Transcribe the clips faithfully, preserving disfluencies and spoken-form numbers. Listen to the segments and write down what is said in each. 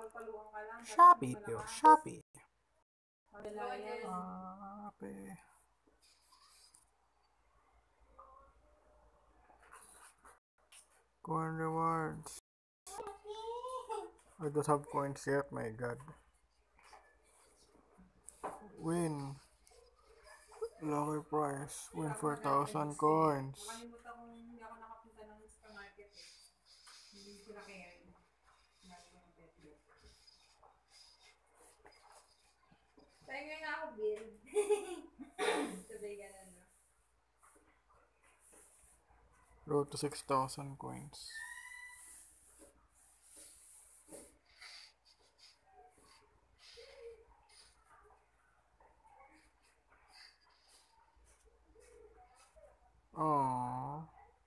Shoppee po. Shoppee. Shoppee. Coin rewards. I don't have coins yet, my god. Win. Lower price. Win four thousand coins. Pengen nga ako build. Sabay ganun, no? Road to six thousand coins. Aww.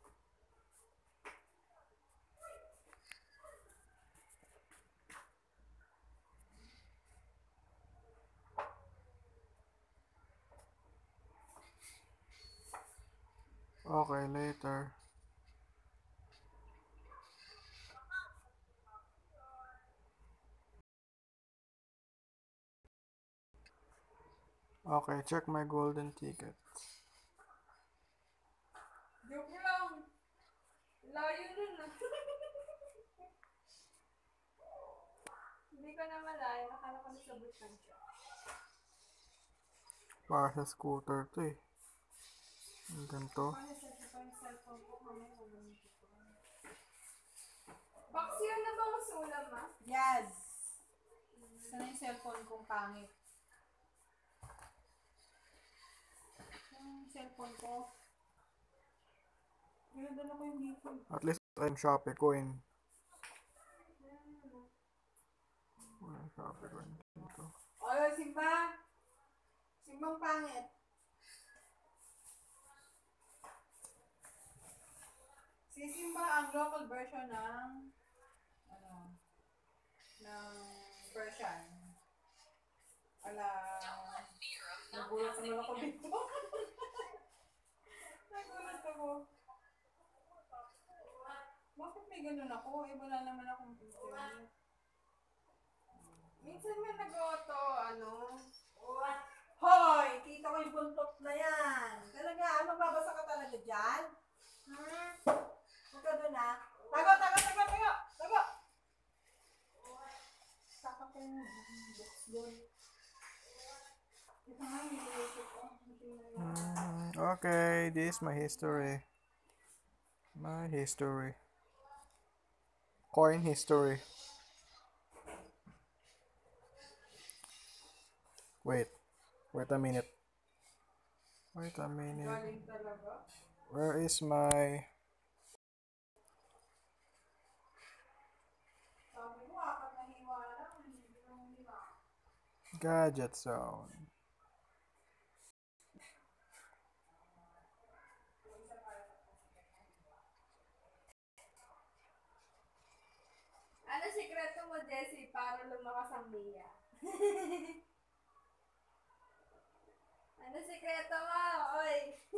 Okay, later. Okay, check my golden ticket. Joke lang. Layo nun, ah. Hindi ko na malayo. Nakala ko nasabot lang siya. Para sa scooter to eh. Ang ganito. Box yun na ba masulam, ah? Yes. Sana yung cellphone kong pangit. Yung cellphone ko. Dala ko yung dito. At least I'm Shoppee coin. Wala Shoppee coin dito. Oy, Simba! Simbang pangit. Si Simba ang local version ng ano ng Persian. Ala, nagulat naman ako dito. Nagulat ako. Bakit may ganun ako? Eh, wala naman akong internet. Minsan may nag-auto, ano? Hoy! Kita ko yung buntot na yan. Talaga, ano, babasa ka talaga dyan? Hmm? Huwag ka doon, ha? Tago, tago, tago, tago! Tago! Saka ko yung box doon. Ito nga, nililisip ko. Mm, okay, this is my history. My history. Coin history. Wait. Wait a minute. Wait a minute. Galing talaga. Where is my Sabi ko, apat na hiwa lang. Hindi lang lima. gadget zone? Ano sikreto mo, Jessie, para lumakas ang Mia? Ano sikreto mo? Oy!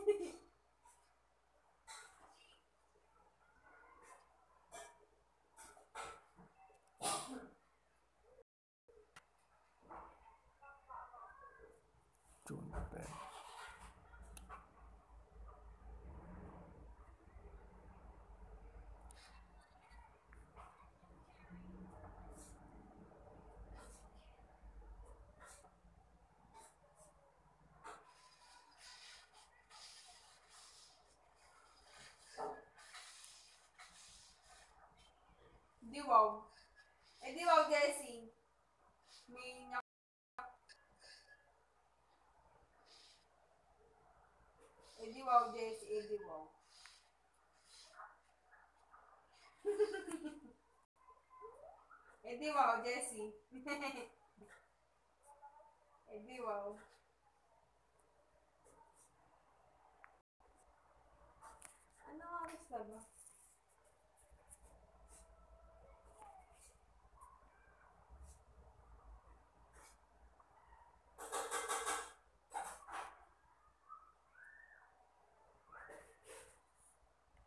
June pen. Di wow. Eh, di wow, Jessie. May nyak. Eh, di wow, Jessie. Eh, di wow. Eh, di wow, Jessie. Eh, di wow. Ano oras na ba?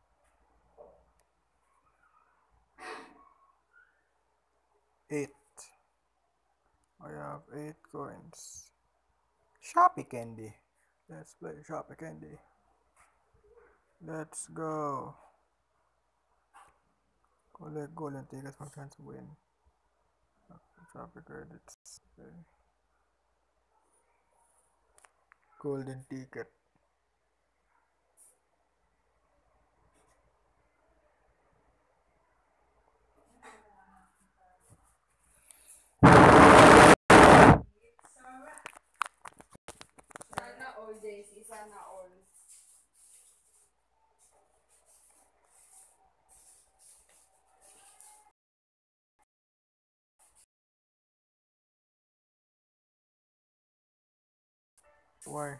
Eight. I have eight coins. Shoppee candy. Let's play Shoppee candy. Let's go. Collect golden tickets for chance to win. Shoppee credits. Okay. Golden ticket. Sana all days, sana all. Why?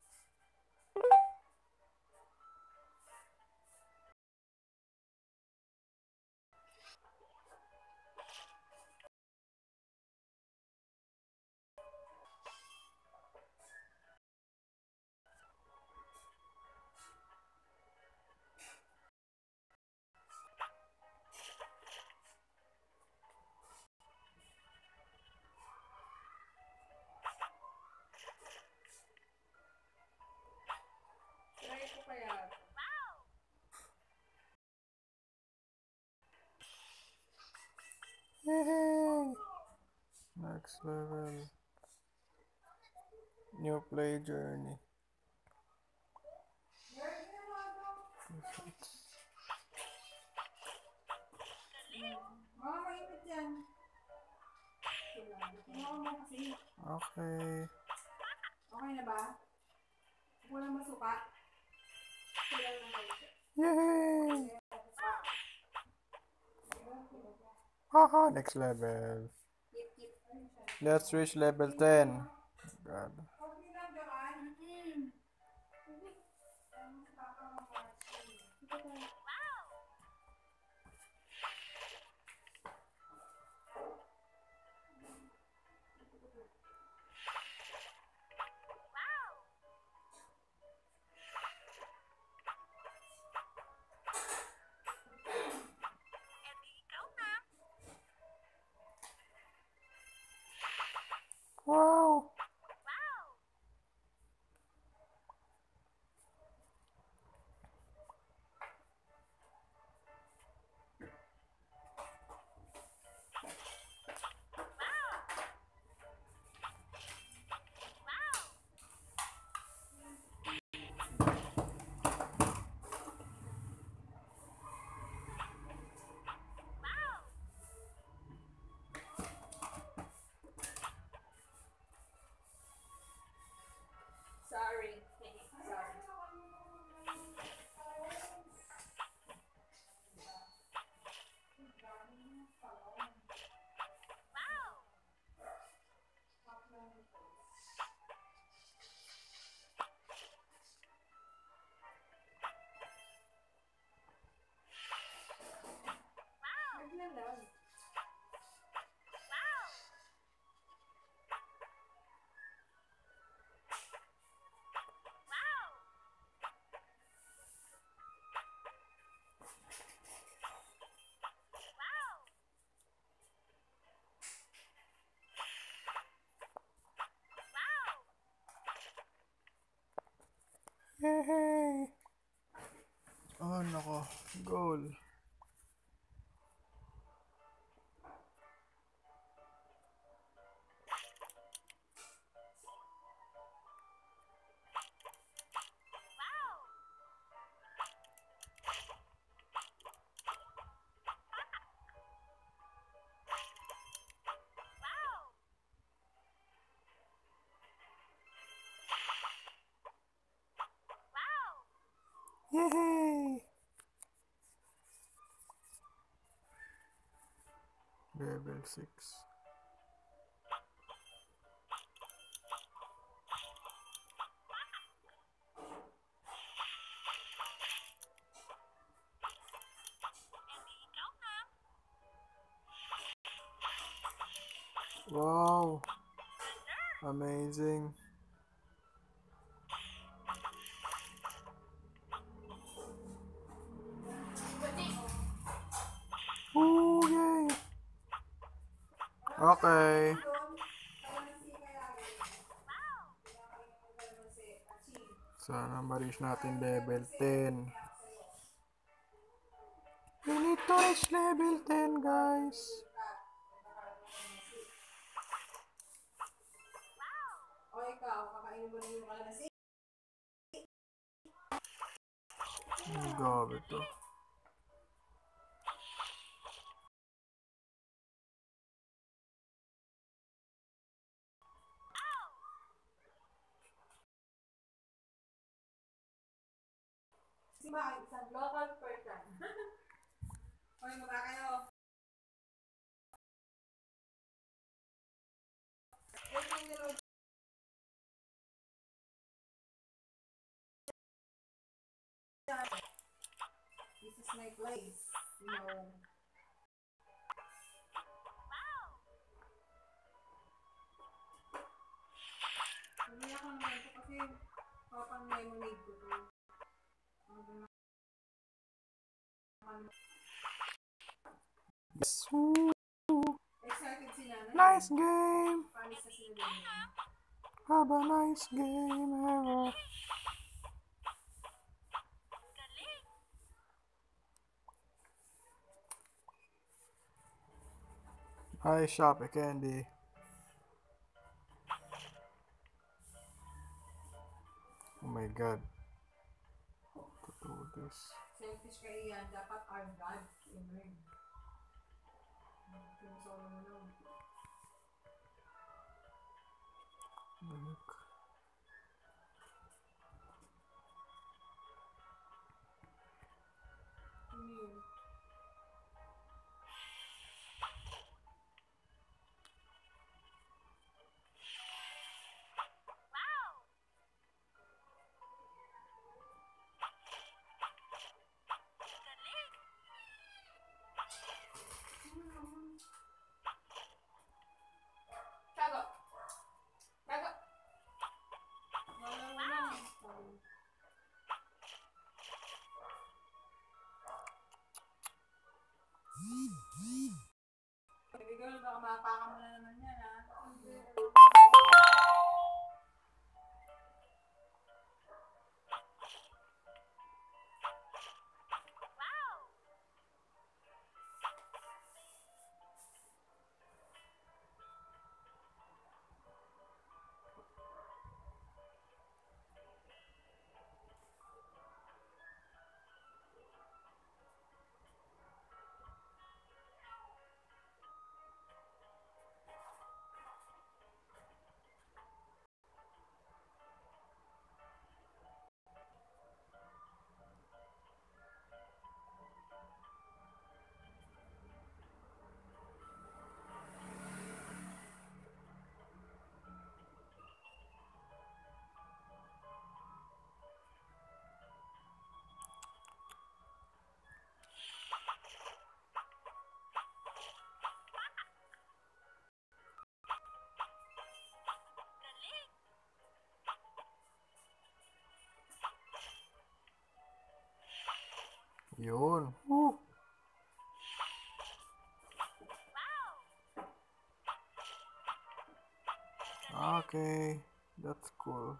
Try ko kaya. Yay! Next level. New play journey. Mga mainit yan. Mga mo kasi. Okay. Okay na ba? Walang masuka? Kulang na kayo. Yay! Haha, next level. Tip, tip. Let's reach level ten. God. Okay lang dyan. Mm-mm. Wow! Sorry. Sorry. Bigla lang. Yay! Oh, nako. Goal. Yay! Level six. Wow! Amazing. Ooh, yay! Okay. Sana ma-reach natin level ten. We need to reach level ten, guys. O ikaw, kakainin mo na yung kalamansi. Ang gabi to. Si Maki, isang local person. Hoy, maba kayo. eighteen year old. This is my place. You know. Sabi ako ng ganito kasi papang lemonade ko to. Yes. Woo. Excited si Nana. Nice game. Panis na sila din. Have a nice game ever. Hi, Shoppee Candy. Oh my god. To do this. Selfish kayo yan. Dapat our God. Amen. Pinisolo mo lang. Look. Ano yun? Tago! Tago! Wala, wala. Baby girl, baka mapaka mo na naman yan, ha? Yun. Woo. Okay, that's cool.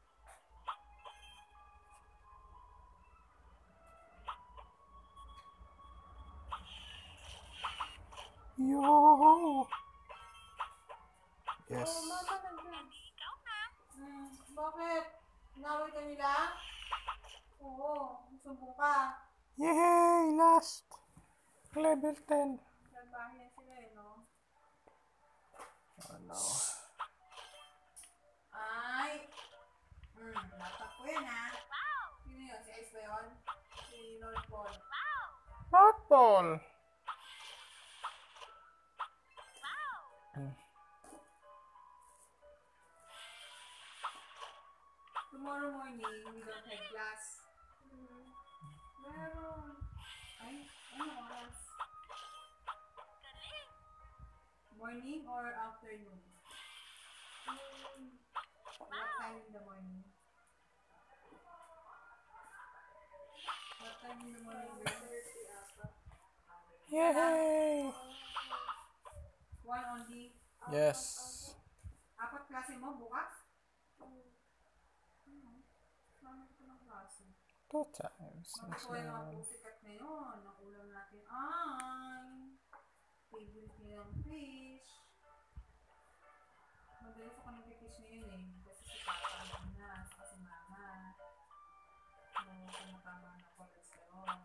Yo. Yes. Oh, mama nandiyan. Hmm, bakit? Inaway ka nila? Oo, sumbong ka. Yay! Last level ten. Nagbahay na sila eh, no? Oh no. Ay! Hmm, laptop ko yan, ha? Sino yun? Si Ice ba yun? Si North Pole. Not Paul. Tomorrow morning, we don't have class. Meron. Ay, ano oras? Morning or afternoon? What time in the morning? What time in the morning? Yay! One only? Yes. Apat klase mo bukas? Hmm. Two times. Matutuwa yung mga pusikat ngayon. Ang ulam natin ay favorite nilang fish. Madalas ako nag-fish ngayon eh. Kasi si Papa na, saka si Mama. Nung tumatama na cholesterol.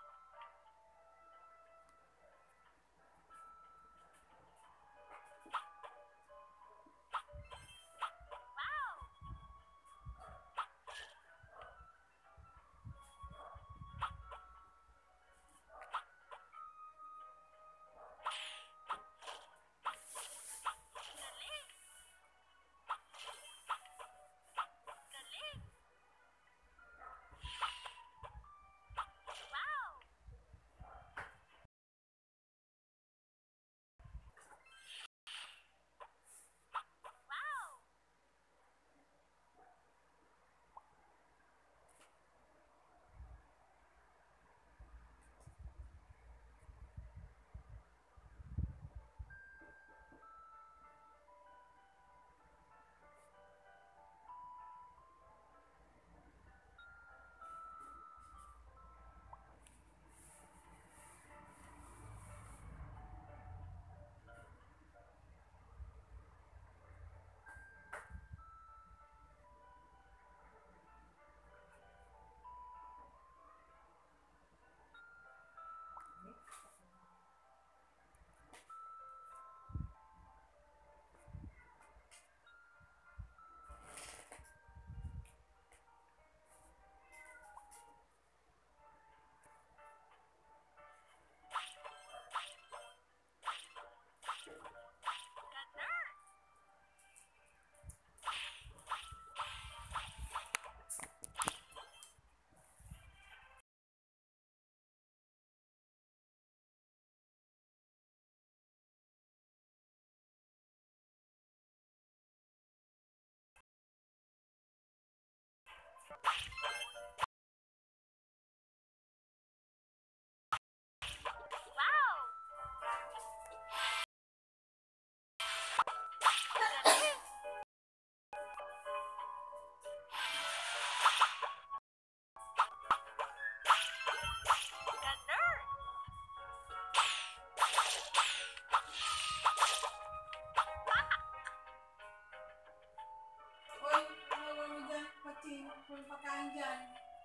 Kung pagkain dyan.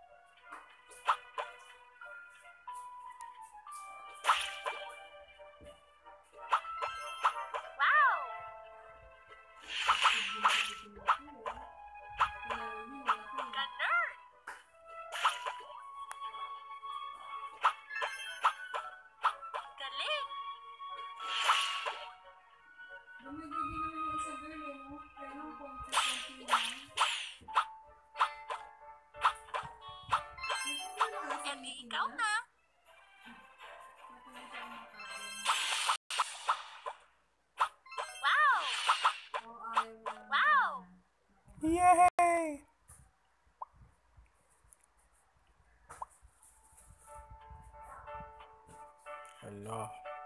Wow! Ganon! Galing! Bumibigay naman yung isa girl eh, no? Pero konti-konti lang. Edi ikaw na! Wow! Wow! Yay! Hello.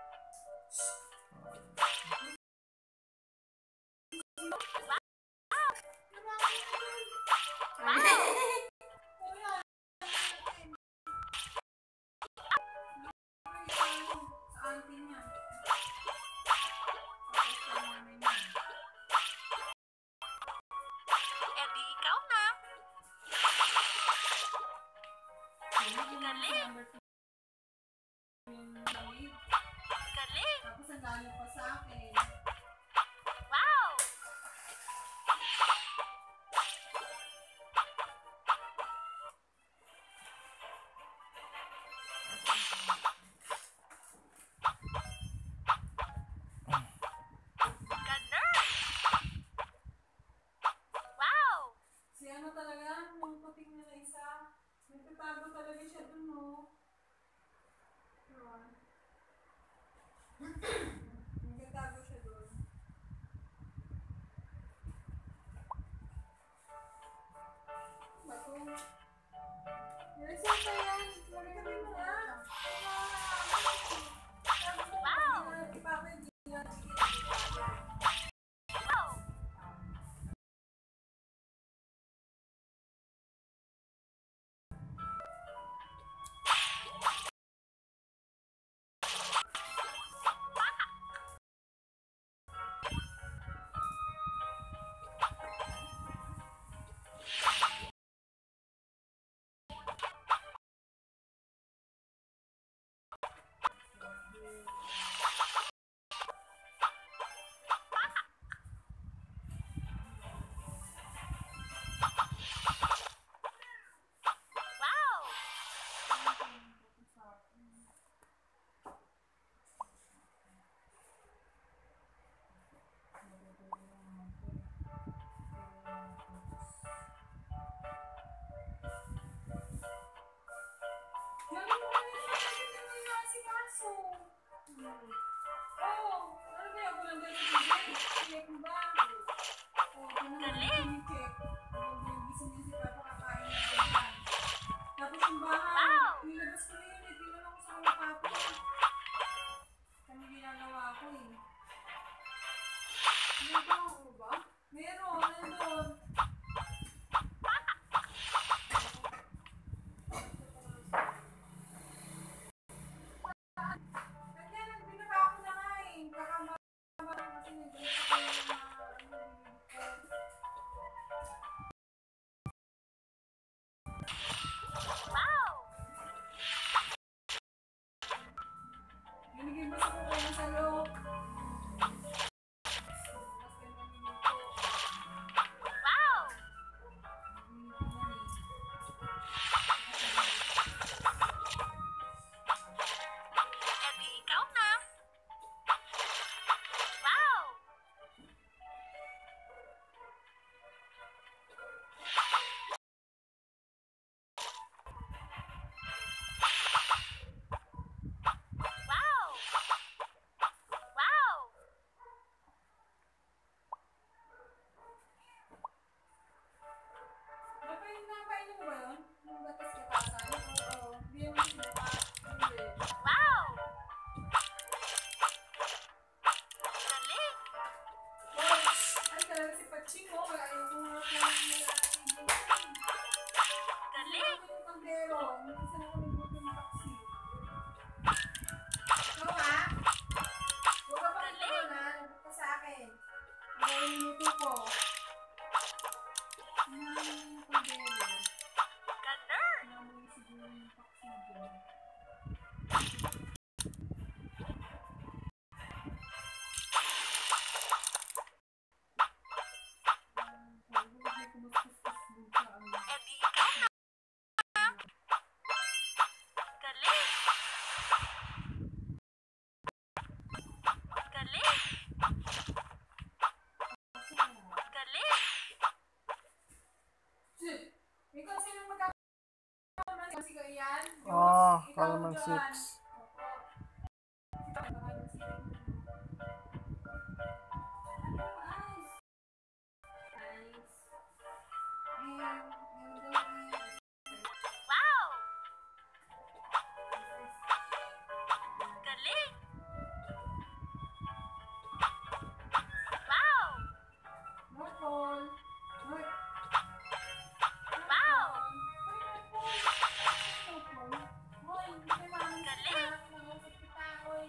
Edi ikaw na! Galing! Galing! Tapos ang galing pa sa akin. Wow! Ganon! Wow! Si ano talaga, yung puting na isa, nagtatago talaga siya dun, no? Oo, ano kaya ako lang dahil sa tubig? Check mo ba? Oo, ito naman, check. Habang gising niya si Papa, kakain na ako dyan. Tapos yung bahay, nilabas ko na yun eh. Tingnan ako sa mga papi. Kami ginagawa ko eh. Ginagawa ko ba? Meron, nandun. Kanya, nagbinaba ako na nga eh. Kakama kasi nagbilis ako yung mga ano, binigay ba sa kuko mo sa loob? Mas ganda minuto. Wow! Edi ikaw na. Wow! Wow! Wow! Napain na, painom mo ba yun? Yung gatas-gatasan? Oo. Hindi yung sinuka. Hindi. Wow! Galing! Boys! Ay, talaga si Paching, oh. Kaya ayaw ko nga po yung nilalaking Galing! yung kandero. Minsan ako nagbuto ng taxi. Ikaw ha? Huwag ka pa kita na. Nagbuto ka sa akin. Ang gawin yung luto ko. Hinahin mo yung kandero. Ganon! Hinahin siguro yung taxi dyan. Huwag may kumuskus-kus dun sa ano. Edi ikaw na. Galing! Galing! Galing! Shit! Ikaw sino magkakaroon? Kasi ka iyan? Ah, Ikaw Kalaman dyan. six. Opo. Kalaman six. Ano? Ice. Ice. And, and then is... Wow! Galing! Wow! North Pole. North. Wow! North Pole. Hoy, hindi kayo maraming Galing! kita. Nag-usap kita, hoy.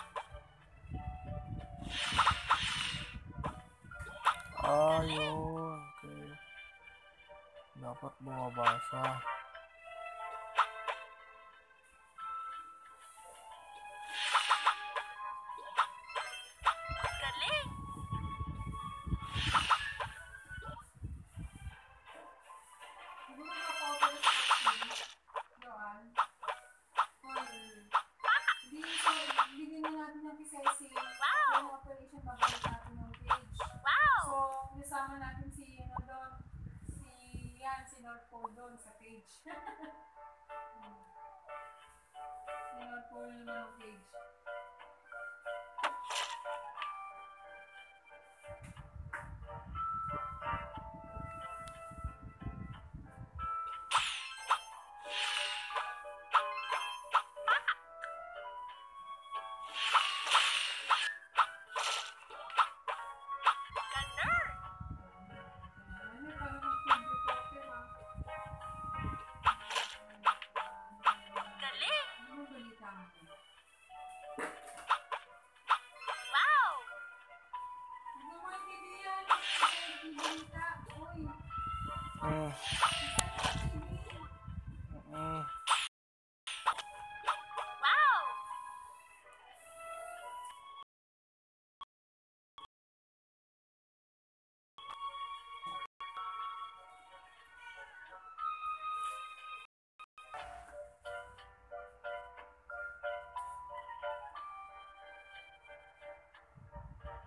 Ah, yun. Okay. Dapat bumaba siya. Galing! Siguro naka-cover sa taxi. Joanne. Hoy. Hindi, so, bigyan na natin ng P-Sesi. Wow! Yung operation, babalik natin yung page. Wow! So, nisama natin si, ano doon, si, yan, si North Pole doon sa page. Hmm. Si North Pole naman ang page. Ganon! Ano, parang mag-food reporter, ha? Galing! Ano ang balita mo? Wow! Hindi mo maintindihan. Hindi mo balita. Uy, Mm. isa na T V. Mm. Wow!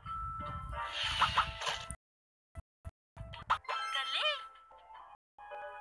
Galing!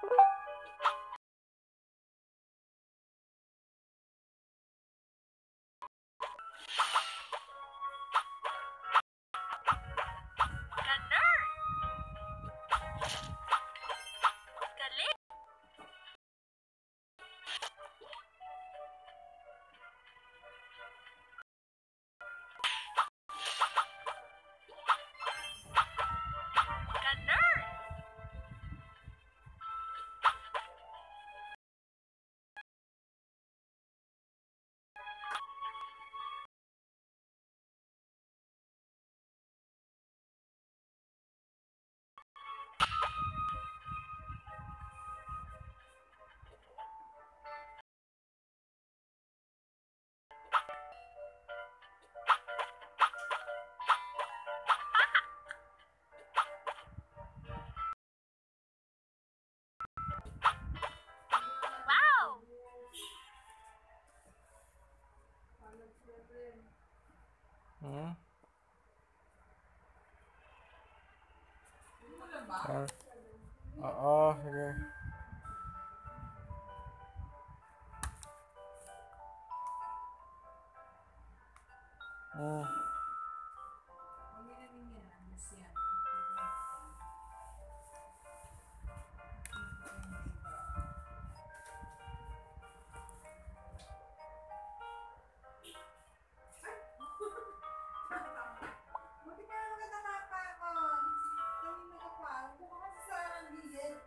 Hmm? Hindi mo na ba? Ah, oo, sige. Hmm. Hindi na rin yan. Mas yan. Buti pa naman ka nakakaon. Kanina ka pa. Buka kasi sa gilid.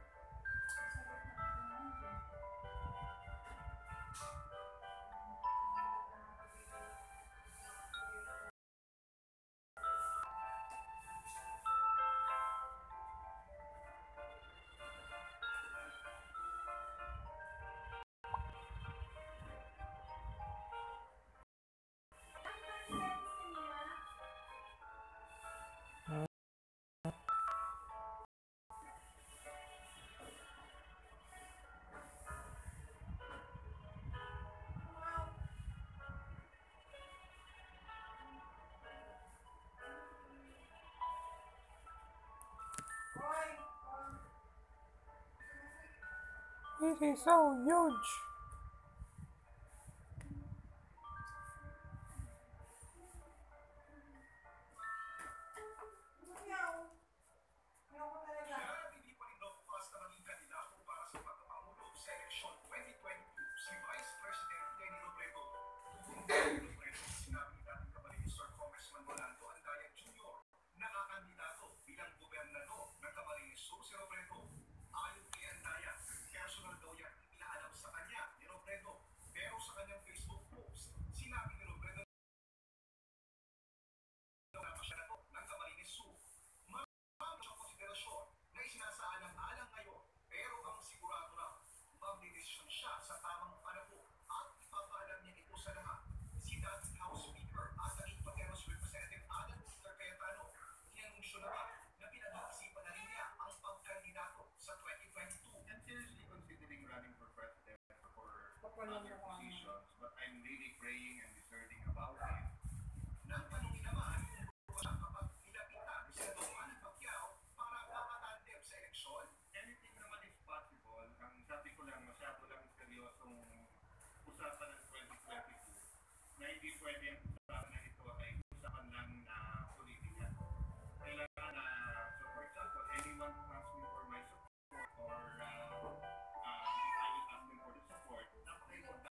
This is so huge.